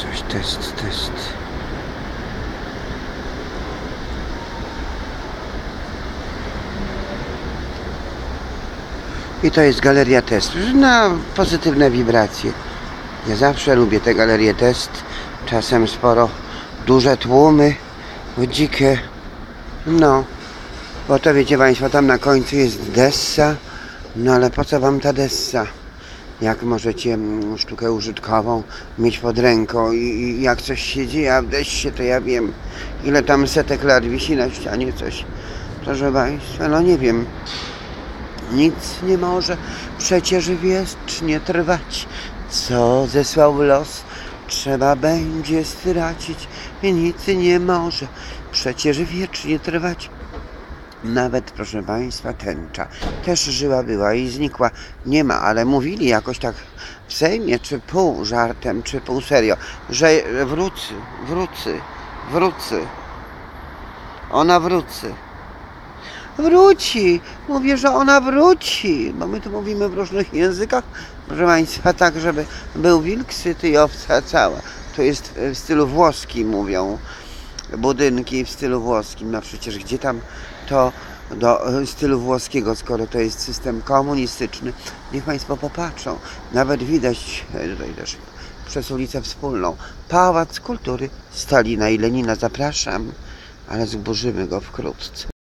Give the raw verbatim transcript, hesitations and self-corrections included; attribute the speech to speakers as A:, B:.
A: Coś, test, test. I to jest galeria test na pozytywne wibracje. Ja zawsze lubię te galerie test. Czasem sporo, duże tłumy, dzikie. No, bo to wiecie Państwo, tam na końcu jest dessa. No ale po co Wam ta dessa? Jak możecie sztukę użytkową mieć pod ręką i, i jak coś się dzieje, a w dessie to ja wiem, ile tam setek lat wisi na ścianie coś. Proszę Państwa, no nie wiem. Nic nie może przecież wiecznie trwać, co zesłał los, trzeba będzie stracić. Nic nie może przecież wiecznie trwać. Nawet, proszę Państwa, tęcza też żyła, była i znikła. Nie ma, ale mówili jakoś tak w Sejmie, czy pół żartem, czy pół serio, że wróci, wróci, wróci. Ona wróci. Wróci. Mówię, że ona wróci. Bo my tu mówimy w różnych językach, proszę Państwa, tak, żeby był wilk syty i owca cała. To jest w stylu włoskim mówią. Budynki w stylu włoskim. No przecież gdzie tam to do stylu włoskiego, skoro to jest system komunistyczny. Niech Państwo popatrzą. Nawet widać tutaj też przez ulicę Wspólną Pałac Kultury Stalina i Lenina. Zapraszam, ale zburzymy go wkrótce.